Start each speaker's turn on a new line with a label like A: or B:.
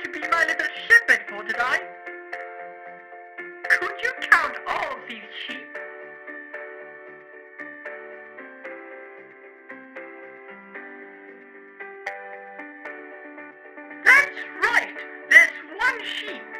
A: to be my little shepherd for today? Could you count all these sheep? That's right, there's one sheep.